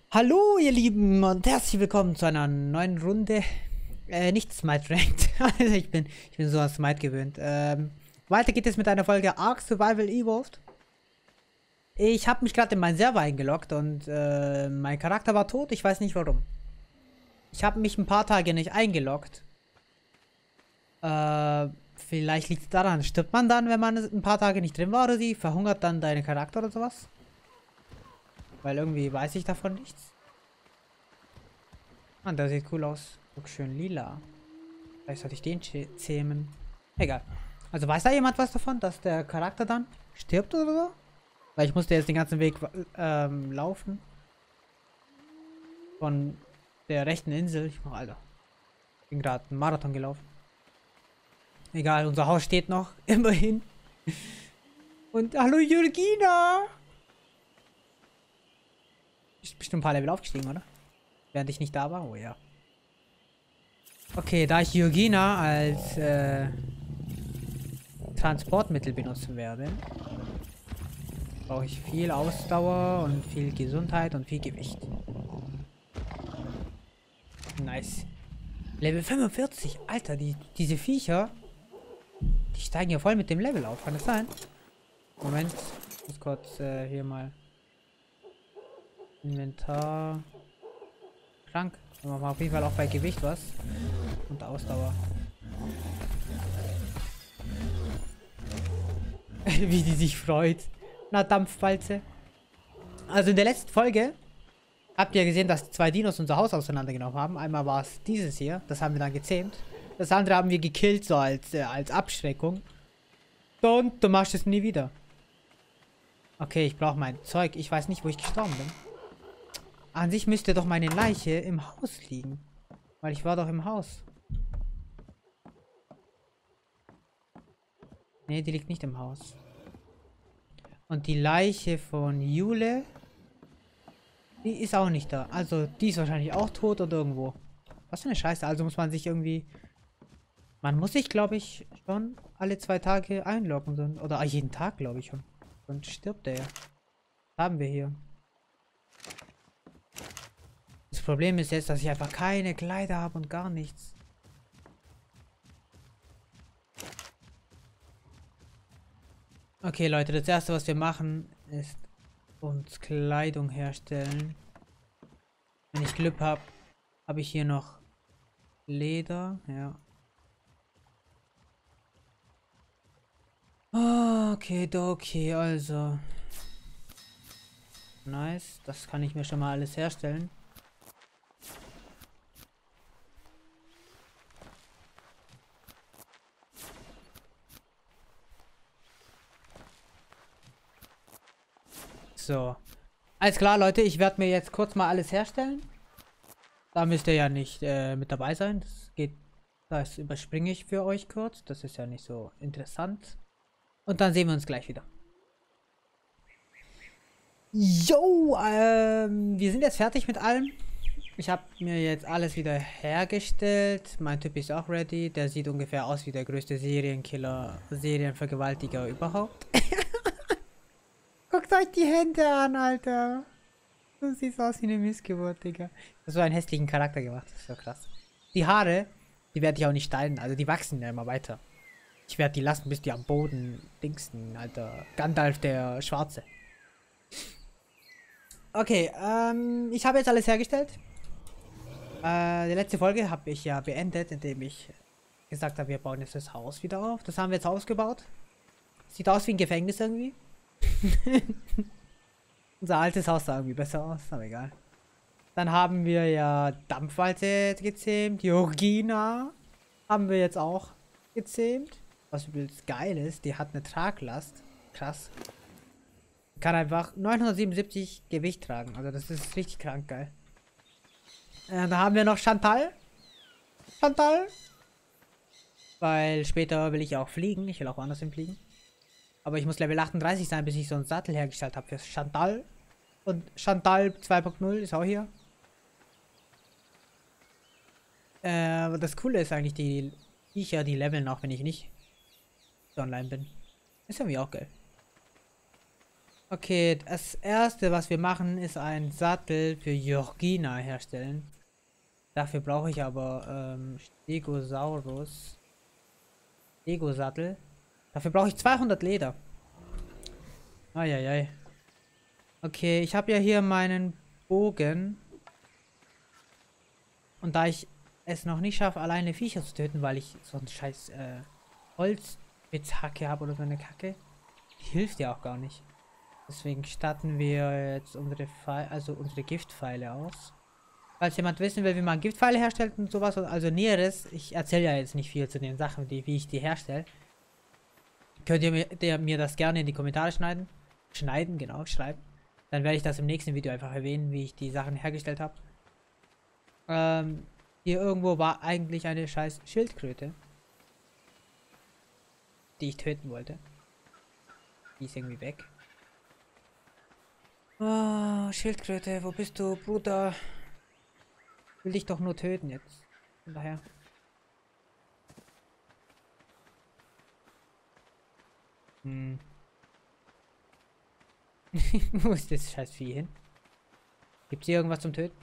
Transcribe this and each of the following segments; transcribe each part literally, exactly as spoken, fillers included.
Hallo ihr Lieben und herzlich willkommen zu einer neuen Runde. Äh, nicht Smite Ranked. Also ich bin, ich bin so an Smite gewöhnt. Ähm, weiter geht es mit einer Folge Ark Survival Evolved. Ich habe mich gerade in meinen Server eingeloggt und äh, mein Charakter war tot. Ich weiß nicht warum. Ich habe mich ein paar Tage nicht eingeloggt. Äh, vielleicht liegt es daran, stirbt man dann, wenn man ein paar Tage nicht drin war oder sie? Verhungert dann deine Charakter oder sowas? Weil irgendwie weiß ich davon nichts. Ah, der sieht cool aus. Guck, schön lila. Vielleicht sollte ich den zähmen. Egal. Also weiß da jemand was davon, dass der Charakter dann stirbt oder so? Weil ich musste jetzt den ganzen Weg ähm, laufen. Von der rechten Insel. Ich mach, Alter. Ich bin gerade einen Marathon gelaufen. Egal, unser Haus steht noch. Immerhin. Und hallo Jürgina! Ist bestimmt ein paar Level aufgestiegen, oder? Während ich nicht da war? Oh ja. Okay, da ich Jürgina als äh, Transportmittel benutzen werde, brauche ich viel Ausdauer und viel Gesundheit und viel Gewicht. Nice. Level fünfundvierzig. Alter, die, diese Viecher, die steigen ja voll mit dem Level auf. Kann das sein? Moment. Ich muss kurz äh, hier mal Inventar. Krank. Wir machen auf jeden Fall auch bei Gewicht was. Und Ausdauer. Wie die sich freut. Na, Dampfwalze. Also in der letzten Folge habt ihr gesehen, dass zwei Dinos unser Haus auseinandergenommen haben. Einmal war es dieses hier. Das haben wir dann gezähmt. Das andere haben wir gekillt, so als, äh, als Abschreckung. Und du machst es nie wieder. Okay, ich brauche mein Zeug. Ich weiß nicht, wo ich gestorben bin. An sich müsste doch meine Leiche im Haus liegen. Weil ich war doch im Haus. Ne, die liegt nicht im Haus. Und die Leiche von Jule, die ist auch nicht da. Also, die ist wahrscheinlich auch tot oder irgendwo. Was für eine Scheiße. Also muss man sich irgendwie... Man muss sich, glaube ich, schon alle zwei Tage einloggen. Oder jeden Tag, glaube ich schon. Sonst stirbt der ja. Haben wir hier. Das Problem ist jetzt, dass ich einfach keine Kleider habe und gar nichts. Okay, Leute, das erste, was wir machen, ist uns Kleidung herstellen. Wenn ich Glück habe, habe ich hier noch Leder. Ja. Okay, okay, also. Nice. Das kann ich mir schon mal alles herstellen. So. Alles klar, Leute. Ich werde mir jetzt kurz mal alles herstellen. Da müsst ihr ja nicht äh, mit dabei sein. Das geht. Das überspringe ich für euch kurz. Das ist ja nicht so interessant. Und dann sehen wir uns gleich wieder. Yo, ähm, wir sind jetzt fertig mit allem. Ich habe mir jetzt alles wieder hergestellt. Mein Typ ist auch ready. Der sieht ungefähr aus wie der größte Serienkiller, Serienvergewaltiger überhaupt. Guckt euch die Hände an, Alter. Du siehst aus wie eine Missgeburt, Digga. Das so einen hässlichen Charakter gemacht. Das ist so krass. Die Haare, die werde ich auch nicht steilen. Also die wachsen ja immer weiter. Ich werde die lassen, bis die am Boden dingsten, Alter. Gandalf der Schwarze. Okay, ähm, ich habe jetzt alles hergestellt. Äh, die letzte Folge habe ich ja beendet, indem ich gesagt habe, wir bauen jetzt das Haus wieder auf. Das haben wir jetzt ausgebaut. Sieht aus wie ein Gefängnis irgendwie. Unser altes Haus sah irgendwie besser aus, aber egal. Dann haben wir ja Dampfwalze gezähmt. Jurgina haben wir jetzt auch gezähmt. Was übrigens geil ist, die hat eine Traglast. Krass. Kann einfach neunhundertsiebenundsiebzig Gewicht tragen. Also das ist richtig krank geil. Äh, da haben wir noch Chantal. Chantal. Weil später will ich auch fliegen. Ich will auch woanders hin fliegen. Aber ich muss Level achtunddreißig sein, bis ich so einen Sattel hergestellt habe für Chantal. Und Chantal zwei Punkt null ist auch hier. Äh, das Coole ist eigentlich, die Viecher, die leveln auch, wenn ich nicht online bin. Ist irgendwie auch geil. Okay, das erste, was wir machen, ist ein Sattel für Georgina herstellen. Dafür brauche ich aber ähm, Stegosaurus. Stego-Sattel. Dafür brauche ich zweihundert Leder. Eieiei. Okay, ich habe ja hier meinen Bogen. Und da ich es noch nicht schaffe, alleine Viecher zu töten, weil ich so einen scheiß äh, Holzspitzhacke habe oder so eine Kacke, die hilft ja auch gar nicht. Deswegen statten wir jetzt unsere Pfeile, also unsere Giftpfeile aus. Falls jemand wissen will, wie man Giftpfeile herstellt und sowas, also Näheres, ich erzähle ja jetzt nicht viel zu den Sachen, die, wie ich die herstelle. Könnt ihr mir, der, mir das gerne in die Kommentare schneiden? Schneiden, genau, schreiben. Dann werde ich das im nächsten Video einfach erwähnen, wie ich die Sachen hergestellt habe. Ähm, hier irgendwo war eigentlich eine scheiß Schildkröte, die ich töten wollte. Die ist irgendwie weg. Oh, Schildkröte, wo bist du, Bruder? Ich will dich doch nur töten jetzt. Von daher. Hm. Wo ist das scheiß Vieh hin? Gibt's hier irgendwas zum Töten?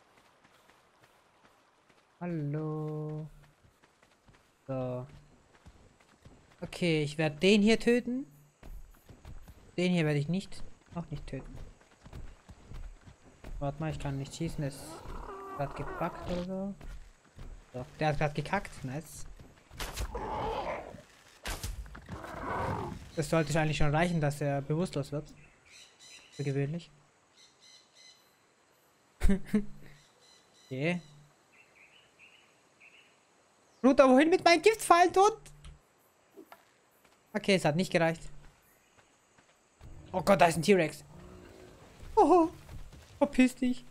Hallo. So. Okay, ich werde den hier töten. Den hier werde ich nicht, noch nicht töten. Warte mal, ich kann nicht schießen. Das ist gerade gepackt oder so. So, der hat gerade gekackt. Nice. Das sollte eigentlich schon reichen, dass er bewusstlos wird. Für gewöhnlich. Okay. Bruder, wohin mit meinem Giftpfeil, tot? Okay, es hat nicht gereicht. Oh Gott, da ist ein T-Rex. Oh, verpiss dich.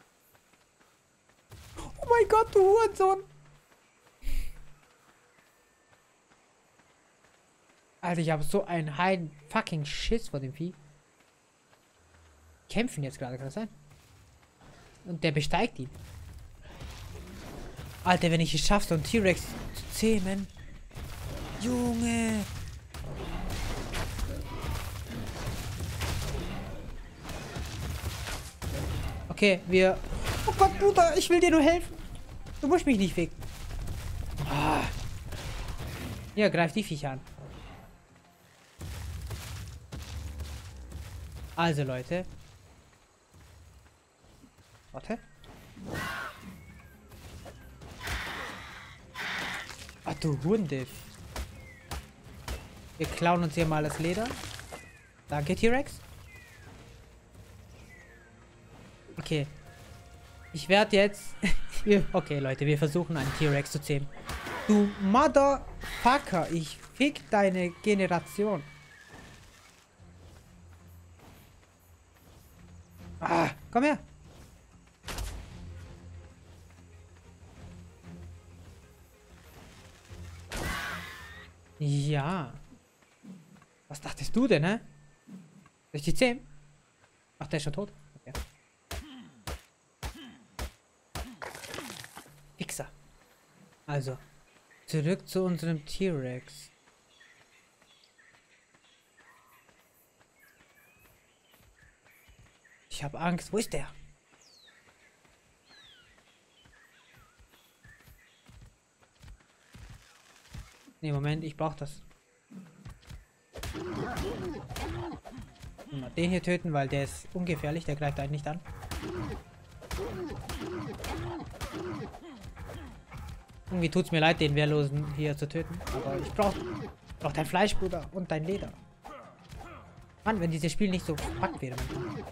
Oh mein Gott, du Hurensohn. Alter, ich habe so einen heilen fucking Schiss vor dem Vieh. Kämpfen jetzt gerade, kann das sein? Und der besteigt ihn. Alter, wenn ich es schaffe, so einen T-Rex zu zähmen. Junge. Okay, wir... Oh Gott, Bruder, ich will dir nur helfen. Du musst mich nicht weg. Ah. Ja, greif die Viecher an. Also, Leute. Warte. Ach du Hunde. Wir klauen uns hier mal das Leder. Danke, T-Rex. Okay. Ich werde jetzt... okay, Leute, wir versuchen einen T-Rex zu zähmen. Du Motherfucker, ich fick deine Generation. Ah, komm her. Ja. Was dachtest du denn, hä? Soll ich die zähmen? Ach, der ist schon tot. Okay. Wichser. Also, zurück zu unserem T-Rex. Ich habe Angst. Wo ist der? Nee, Moment, ich brauche das. Mal den hier töten, weil der ist ungefährlich, der greift einen nicht an. Irgendwie tut es mir leid, den Wehrlosen hier zu töten. Aber ich brauche brauch dein Fleisch, Bruder, und dein Leder. Mann, wenn dieses Spiel nicht so verpackt wäre.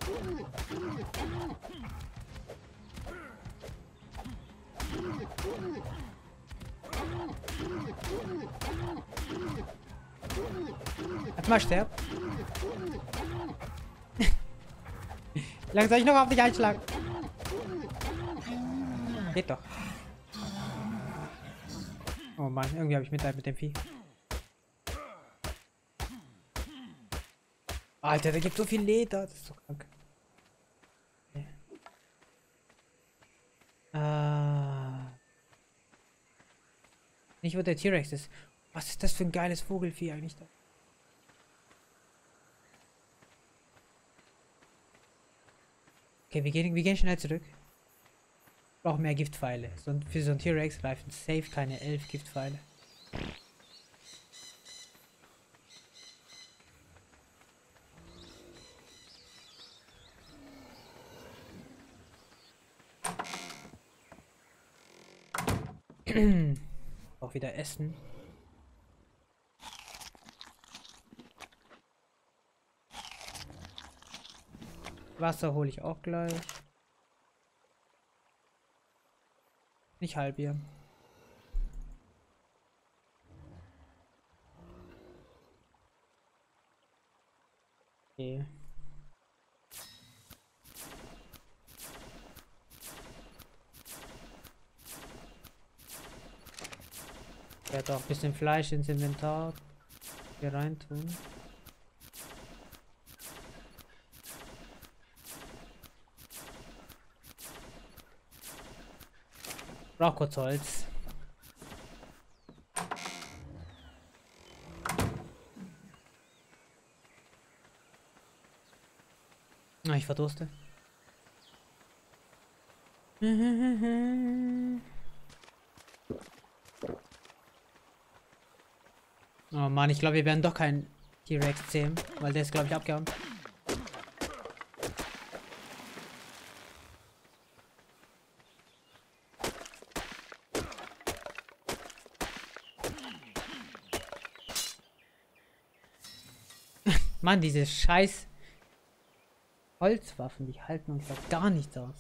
Jetzt mal sterb. Wie lange soll ich noch auf dich einschlagen? Geht doch. Oh Mann, irgendwie habe ich Mitleid mit dem Vieh. Alter, der gibt so viel Leder. Das ist so krank. Okay. Ah. Nicht, wo der T-Rex ist. Was ist das für ein geiles Vogelvieh eigentlich da? Okay, wir gehen, wir gehen schnell zurück. Ich brauche mehr Giftpfeile. So, für so ein T-Rex reifen safe keine elf Giftpfeile. Auch wieder Essen. Wasser hole ich auch gleich. Nicht halbieren. Okay. Ich werde auch ein bisschen Fleisch ins Inventar hier rein tun. Brauch kurz Holz. Ah, ich verdurste. Oh Mann, ich glaube, wir werden doch keinen T-Rex zähmen, weil der ist, glaube ich, abgehauen. Mann, diese scheiß Holzwaffen, die halten uns doch gar nichts aus.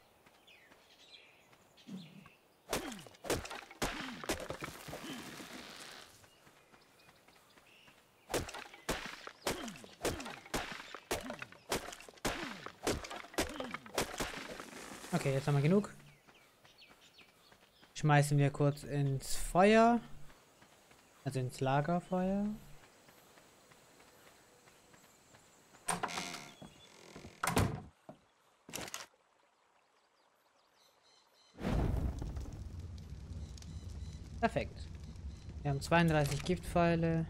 Okay, jetzt haben wir genug. Schmeißen wir kurz ins Feuer. Also ins Lagerfeuer. Perfekt. Wir haben zweiunddreißig Giftpfeile.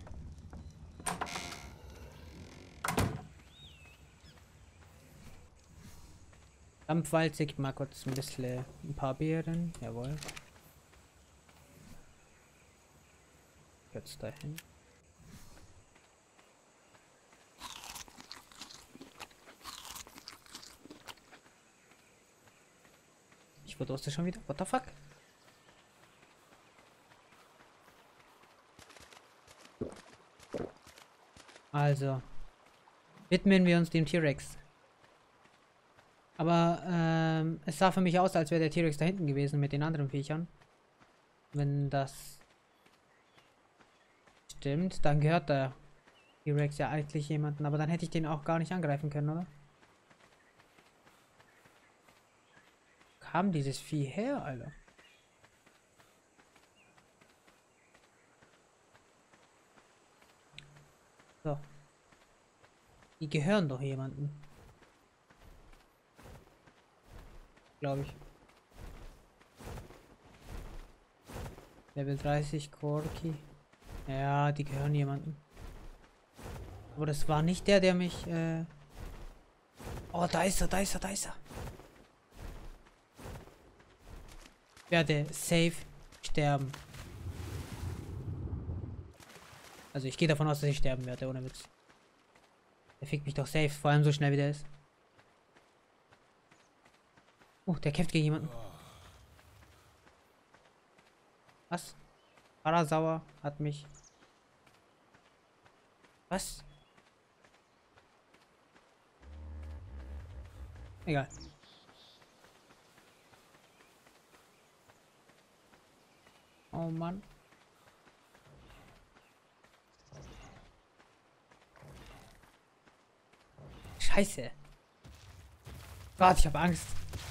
Dampfwalze, gib mal kurz ein bisschen ein paar Beeren. Jawohl. Jetzt dahin. Ich verdurste schon wieder. What the fuck? Also. Widmen wir uns dem T-Rex. Aber ähm, es sah für mich aus, als wäre der T-Rex da hinten gewesen mit den anderen Viechern. Wenn das stimmt, dann gehört der T-Rex ja eigentlich jemanden. Aber dann hätte ich den auch gar nicht angreifen können, oder? Kam dieses Vieh her, Alter? So. Die gehören doch jemanden. Glaube ich. Level dreißig Corki. Ja, die gehören jemanden. Aber das war nicht der, der mich... Äh oh, da ist er, da ist er, da ist er. Ich werde safe sterben. Also ich gehe davon aus, dass ich sterben werde, ohne Witz. Der fickt mich doch safe, vor allem so schnell wie der ist. Oh, der kämpft gegen jemanden. Was? Parasaur hat mich. Was? Egal. Oh Mann. Scheiße. Warte, ich habe Angst.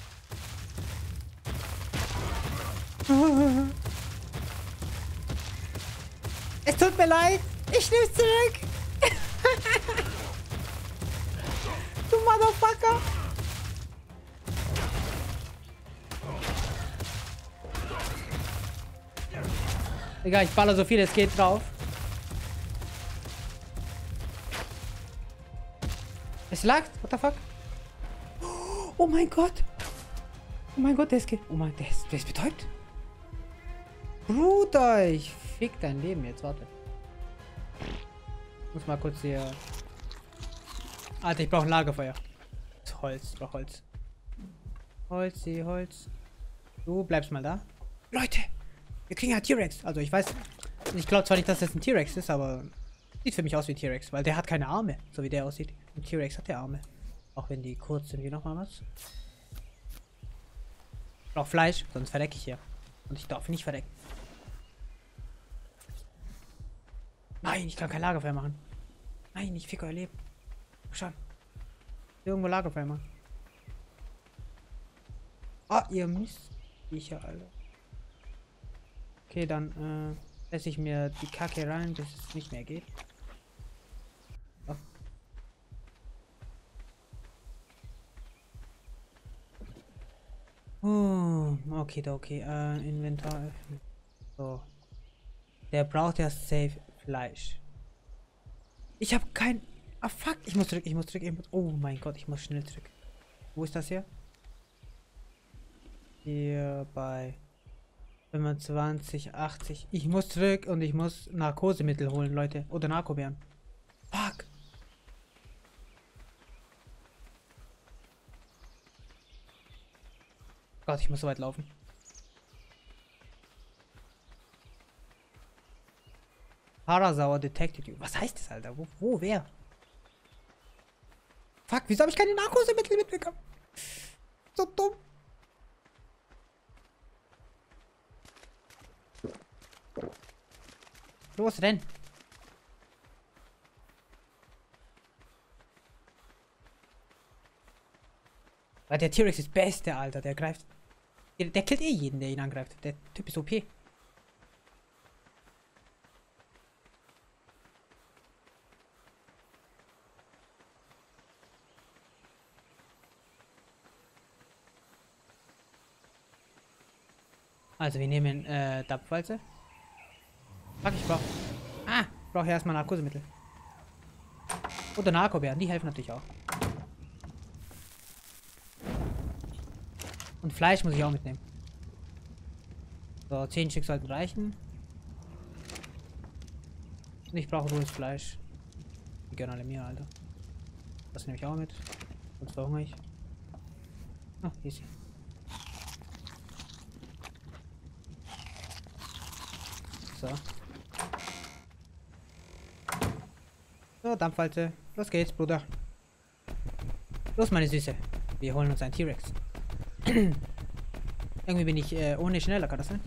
Es tut mir leid. Ich nehm's zurück. Du Motherfucker. Egal, ich baller so viel es geht drauf. Es lag. What the fuck? Oh mein Gott. Oh mein Gott, der ist ge... Oh mein, der ist, der ist betäubt. Bruder, ich fick dein Leben jetzt, warte. Ich muss mal kurz hier... Alter, ich brauche ein Lagerfeuer. Holz, ich brauche Holz. Holz, Holz. Du bleibst mal da. Leute, wir kriegen ja T-Rex. Also ich weiß, ich glaube zwar nicht, dass das ein T-Rex ist, aber sieht für mich aus wie ein T-Rex, weil der hat keine Arme, so wie der aussieht. Ein T-Rex hat der Arme. Auch wenn die kurz sind. Hier nochmal was. Ich brauche Fleisch, sonst verdecke ich hier. Und ich darf nicht verdecken. Nein, ich kann kein Lagerfeuer machen. Nein, ich fick euer Leben. Schon. Irgendwo Lagerfeuer machen. Ah, ihr Mist. Ich ja alle. Okay, dann äh, lässt ich mir die Kacke rein, bis es nicht mehr geht. So. Oh, okay, okay. Äh, Inventar öffnen. So. Der braucht ja safe Fleisch. Ich habe kein... Ah, fuck. Ich muss zurück, ich muss zurück. Ich muss... Oh mein Gott, ich muss schnell zurück. Wo ist das hier? Hier bei fünfundzwanzig, achtzig. Ich muss zurück und ich muss Narkosemittel holen, Leute. Oder Narkobeeren. Fuck. Gott, ich muss so weit laufen. Parasauer Detected. Was heißt das, Alter? Wo, wo, wer? Fuck, wieso habe ich keine Narkosemittel mitbekommen? So dumm. Los, renn. Weil der T-Rex ist Beste, Alter. Der greift. Der, der killt eh jeden, der ihn angreift. Der Typ ist O P. Also wir nehmen äh, Dampfwalze. Fuck, ich brauch. Ah, ich brauche erstmal Narkosemittel. Oder Narkobeeren, die helfen natürlich auch. Und Fleisch muss ich auch mitnehmen. So, zehn Stück sollten reichen. Und ich brauche rohes Fleisch. Die gönnen alle mir, Alter. Das nehme ich auch mit. Sonst verhungere ich. Ah, easy. So. So, Dampfwalze. Los geht's, Bruder. Los, meine Süße. Wir holen uns einen T-Rex. Irgendwie bin ich äh, ohne schneller, kann das sein?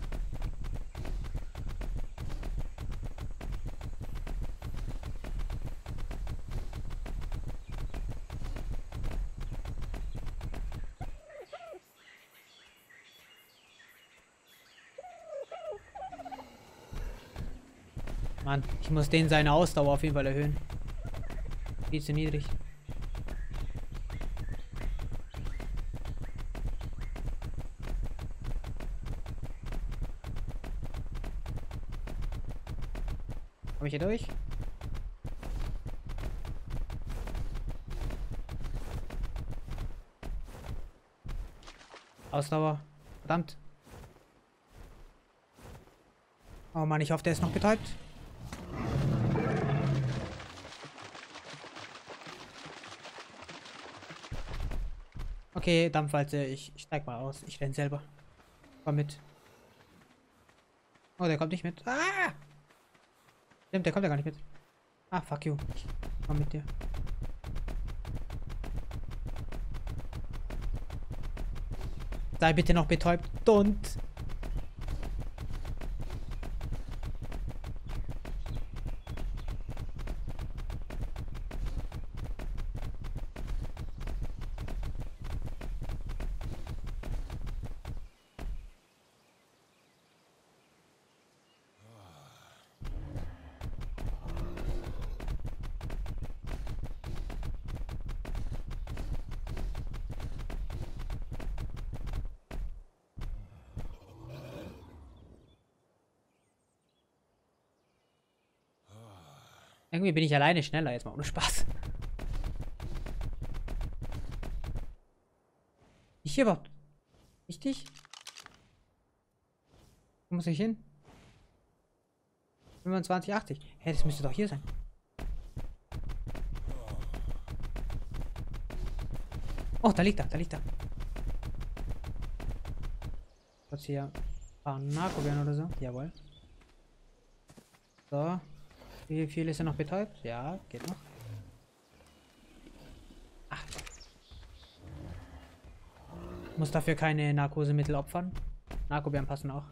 Mann, ich muss den seine Ausdauer auf jeden Fall erhöhen. Viel zu niedrig. Komm ich hier durch? Ausdauer. Verdammt. Oh Mann, ich hoffe, der ist noch betäubt. Okay, Dampfwalze, ich, ich steig mal aus. Ich renn selber. Komm mit. Oh, der kommt nicht mit. Ah! Stimmt, der kommt ja gar nicht mit. Ah, fuck you. Ich komm mit dir. Sei bitte noch betäubt. Don't. Irgendwie bin ich alleine schneller, jetzt mal ohne Spaß. Ich hier überhaupt? Richtig? Wo muss ich hin? fünfundzwanzig, achtzig. Hä, hey, das müsste doch hier sein. Oh, da liegt er, da liegt er. Was hier? Ah, Narkobeeren oder so? Jawohl. So. Wie viel ist er noch betäubt? Ja, geht noch. Ach. Muss dafür keine Narkosemittel opfern. Narkobeeren passen auch.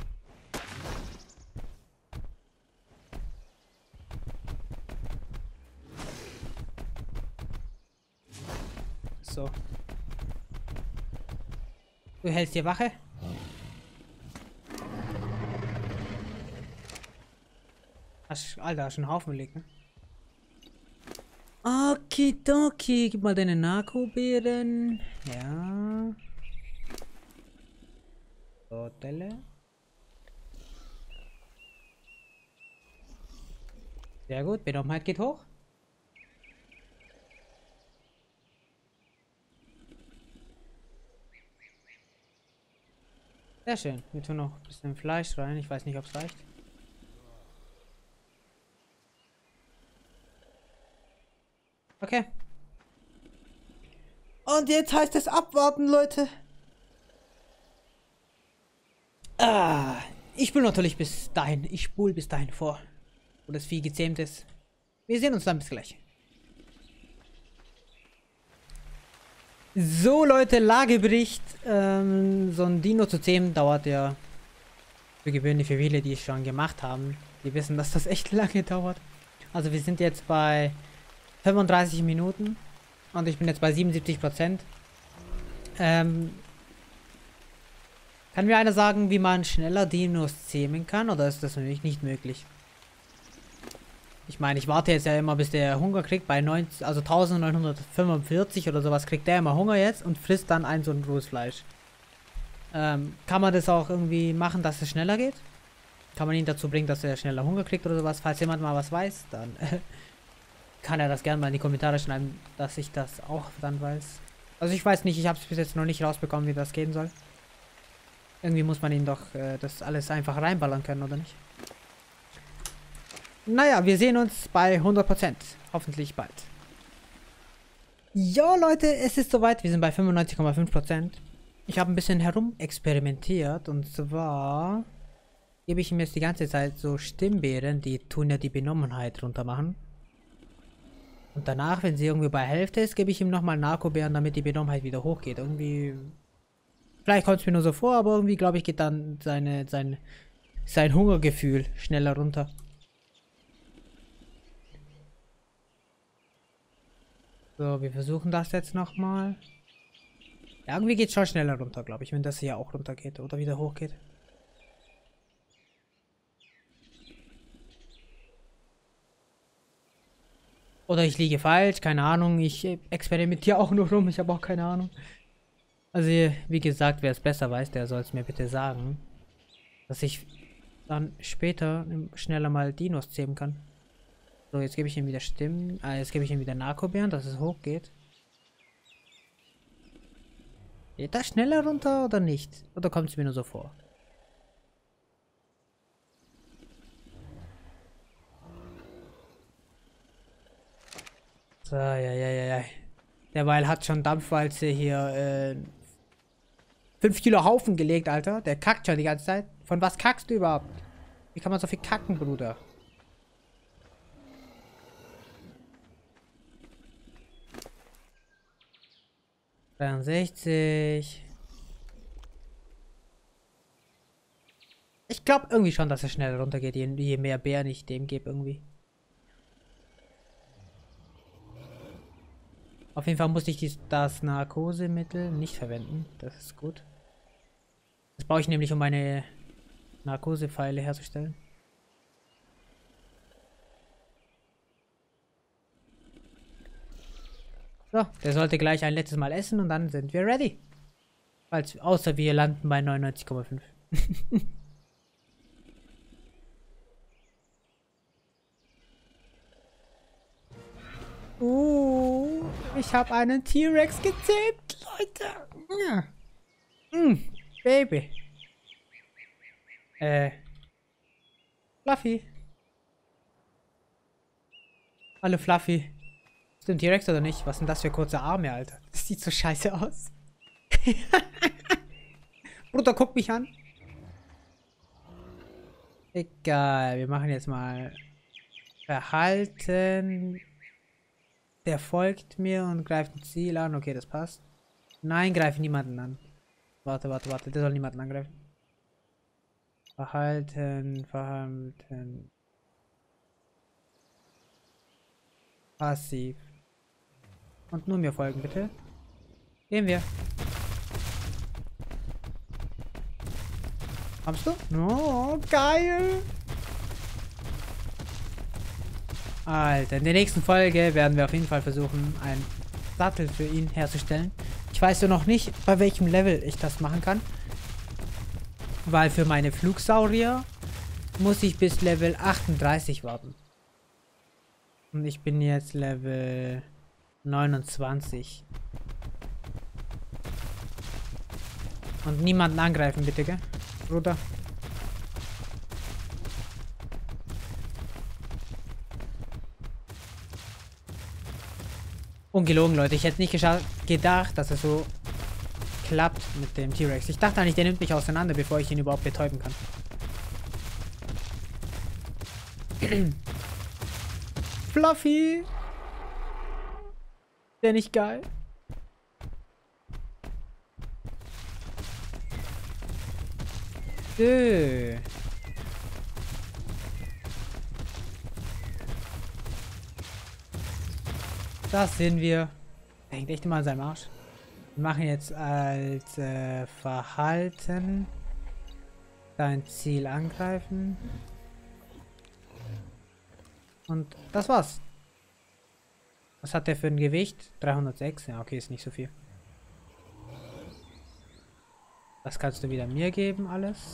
So. Du hältst hier Wache? Hast, Alter, hast einen Haufen gelegt, ne? Okidoki, gib mal deine Narkobeeren. Ja. So, Delle. Sehr gut, Benommenheit geht hoch. Sehr schön. Wir tun noch ein bisschen Fleisch rein. Ich weiß nicht, ob es reicht. Okay. Und jetzt heißt es abwarten, Leute. Ah, ich spule natürlich bis dahin. Ich spule bis dahin vor. Wo das Vieh gezähmt ist. Wir sehen uns dann bis gleich. So, Leute, Lagebericht. Ähm, so ein Dino zu zähmen dauert ja für gewöhnlich für viele, die es schon gemacht haben. Die wissen, dass das echt lange dauert. Also wir sind jetzt bei fünfunddreißig Minuten und ich bin jetzt bei siebenundsiebzig Prozent. Ähm, kann mir einer sagen, wie man schneller Dinos zähmen kann, oder ist das natürlich nicht möglich? Ich meine, ich warte jetzt ja immer, bis der Hunger kriegt. Bei neunzig, also neunzehnhundertfünfundvierzig oder sowas kriegt der immer Hunger jetzt und frisst dann ein so ein rohes Fleisch. Ähm, kann man das auch irgendwie machen, dass es schneller geht? Kann man ihn dazu bringen, dass er schneller Hunger kriegt oder sowas? Falls jemand mal was weiß, dann kann er das gerne mal in die Kommentare schreiben, dass ich das auch dann weiß. Also ich weiß nicht, ich habe es bis jetzt noch nicht rausbekommen, wie das gehen soll. Irgendwie muss man ihn doch äh, das alles einfach reinballern können, oder nicht? Naja, wir sehen uns bei hundert Prozent. Hoffentlich bald. Jo Leute, es ist soweit. Wir sind bei fünfundneunzig Komma fünf Prozent. Ich habe ein bisschen herum experimentiert. Und zwar gebe ich ihm jetzt die ganze Zeit so Stimmbeeren. Die tun ja die Benommenheit runter machen. Und danach, wenn sie irgendwie bei Hälfte ist, gebe ich ihm nochmal Narkobeeren, damit die Benommenheit wieder hochgeht. Irgendwie... Vielleicht kommt es mir nur so vor, aber irgendwie, glaube ich, geht dann seine, sein, sein Hungergefühl schneller runter. So, wir versuchen das jetzt nochmal. Ja, irgendwie geht es schon schneller runter, glaube ich, wenn das hier auch runter geht oder wieder hoch geht. Oder ich liege falsch, keine Ahnung. Ich experimentiere auch nur rum, ich habe auch keine Ahnung. Also, wie gesagt, wer es besser weiß, der soll es mir bitte sagen. Dass ich dann später schneller mal Dinos zähmen kann. So, jetzt gebe ich ihm wieder Stimmen. Ah, jetzt gebe ich ihm wieder Narkobeeren, dass es hochgeht. Geht das schneller runter oder nicht? Oder kommt es mir nur so vor? So, ja, ja, ja, ja. Derweil hat schon Dampfwalze hier äh, fünf Kilo Haufen gelegt, Alter. Der kackt schon die ganze Zeit. Von was kackst du überhaupt? Wie kann man so viel kacken, Bruder? dreiundsechzig. Ich glaube irgendwie schon, dass er schneller runtergeht, je, je mehr Bären ich dem gebe irgendwie. Auf jeden Fall musste ich dies, das Narkosemittel nicht verwenden. Das ist gut. Das brauche ich nämlich, um meine Narkosepfeile herzustellen. So, der sollte gleich ein letztes Mal essen und dann sind wir ready. Falls, außer wir landen bei neunundneunzig Komma fünf. uh, ich habe einen T-Rex gezähmt, Leute. Ja. Mm, Baby. Äh. Fluffy. Hallo Fluffy. Ist du ein T-Rex oder nicht? Was sind das für kurze Arme, Alter? Das sieht so scheiße aus. Bruder, guck mich an. Egal, wir machen jetzt mal Verhalten. Der folgt mir und greift ein Ziel an. Okay, das passt. Nein, greife niemanden an. Warte, warte, warte. Der soll niemanden angreifen. Verhalten, Verhalten. Passiv. Und nur mir folgen, bitte. Gehen wir. Kommst du? Oh, geil. Alter, in der nächsten Folge werden wir auf jeden Fall versuchen, einen Sattel für ihn herzustellen. Ich weiß nur noch nicht, bei welchem Level ich das machen kann. Weil für meine Flugsaurier muss ich bis Level achtunddreißig warten. Und ich bin jetzt Level neunundzwanzig. Und niemanden angreifen, bitte, gell? Bruder. Ungelogen, Leute. Ich hätte nicht gedacht, dass es so klappt mit dem T-Rex. Ich dachte eigentlich, der nimmt mich auseinander, bevor ich ihn überhaupt betäuben kann. Fluffy! Der nicht geil? Dö. Das sind wir. Der hängt echt immer an seinem Arsch. Wir machen jetzt als äh, Verhalten dein Ziel angreifen. Und das war's. Was hat der für ein Gewicht? dreihundertsechs? Ja, okay, ist nicht so viel. Das kannst du wieder mir geben, alles.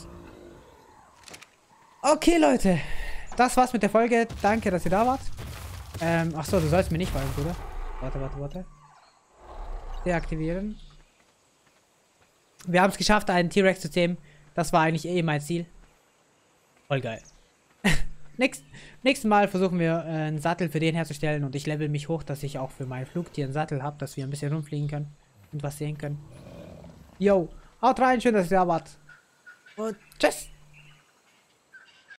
Okay, Leute. Das war's mit der Folge. Danke, dass ihr da wart. Ähm, achso, du sollst mir nicht folgen, Bruder. Warte, warte, warte. Deaktivieren. Wir haben es geschafft, einen T-Rex zu zähmen. Das war eigentlich eh mein Ziel. Voll geil. Nächst, nächstes Mal versuchen wir äh, einen Sattel für den herzustellen und ich level mich hoch, dass ich auch für mein Flugtier einen Sattel habe, dass wir ein bisschen rumfliegen können und was sehen können. Yo, haut rein, schön, dass ihr da wart. Und tschüss.